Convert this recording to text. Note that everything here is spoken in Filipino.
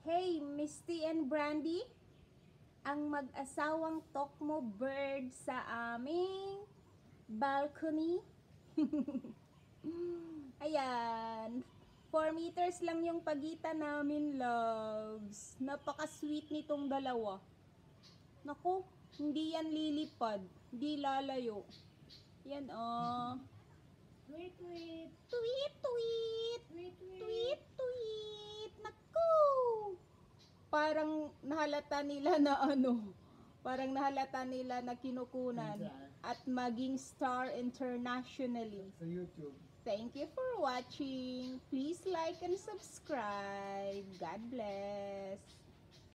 Hey, Misty and Brandy, ang mag-asawang Tokmo bird sa aming balcony. Ayan, 4 meters lang yung pagitan namin, loves. Napaka-sweet nitong dalawa. Naku, hindi yan lilipad, hindi lalayo. Yan, oh. Tweet, tweet. Tweet, tweet. Tweet, tweet. Tweet, tweet. Naku! Parang nahalata nila na parang nahalata nila na kinukunan at maging star internationally. Sa YouTube. Thank you for watching. Please like and subscribe. God bless.